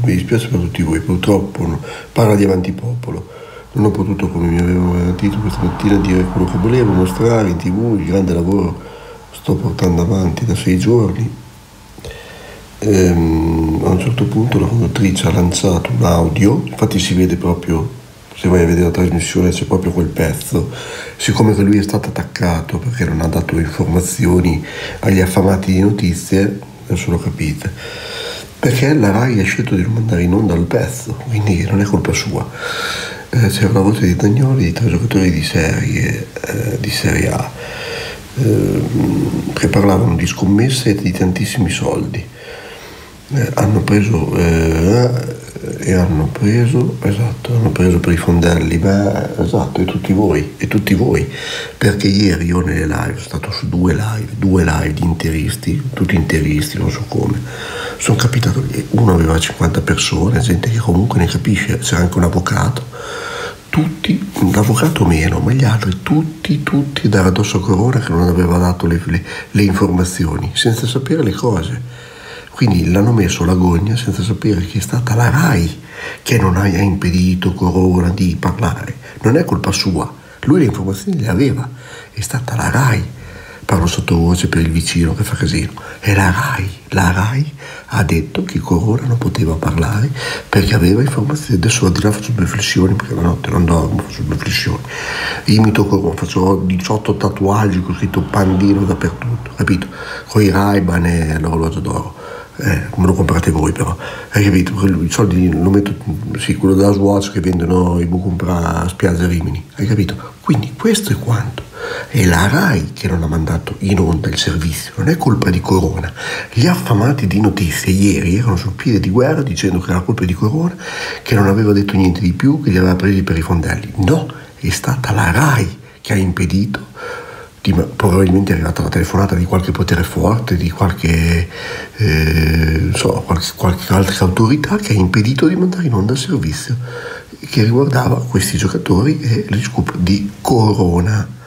mi dispiace per tutti voi, purtroppo parla di Avanti Popolo. Non ho potuto, come mi avevano garantito questa mattina, dire quello che volevo, mostrare in TV il grande lavoro che sto portando avanti da 6 giorni. A un certo punto la conduttrice ha lanciato un audio, infatti si vede proprio, se vai a vedere la trasmissione c'è proprio quel pezzo, siccome che lui è stato attaccato perché non ha dato informazioni agli affamati di notizie, adesso lo capite, perché la RAI ha scelto di non mandare in onda il pezzo, quindi non è colpa sua. C'era la voce di Dagnoli, di 3 giocatori di serie A, che parlavano di scommesse e di tantissimi soldi. Hanno preso per i fondelli, esatto, e tutti voi, perché ieri io nelle live sono stato su due live di interisti, tutti interisti, non so come, sono capitato lì, uno aveva 50 persone, gente che comunque ne capisce, c'era anche un avvocato, tutti, un avvocato meno, ma gli altri tutti dare addosso a Corona che non aveva dato le informazioni, senza sapere le cose. Quindi l'hanno messo l'agonia senza sapere che è stata la RAI che non ha impedito Corona di parlare. Non è colpa sua, lui le informazioni le aveva, è stata la RAI. Parlo sottovoce per il vicino che fa casino. È la RAI ha detto che Corona non poteva parlare perché aveva informazioni. Adesso al di là faccio due flessioni perché la notte non dormo, faccio due flessioni. Imito Corona, faccio 18 tatuaggi con scritto Pandino dappertutto, capito? Con i Ray-Ban e l'orologio d'oro. Me lo comprate voi però, hai capito? I soldi lo metto, sì, quello della Swatch che vendono i Bucumpra a Spiazza Rimini, hai capito? Quindi questo è quanto. È la RAI che non ha mandato in onda il servizio, non è colpa di Corona. Gli affamati di notizie ieri erano sul piede di guerra dicendo che era colpa di Corona, che non aveva detto niente di più, che li aveva presi per i fondelli. No, è stata la RAI che ha impedito. Probabilmente è arrivata la telefonata di qualche potere forte, di qualche altra autorità che ha impedito di mandare in onda il servizio che riguardava questi giocatori e gli scoop di Corona.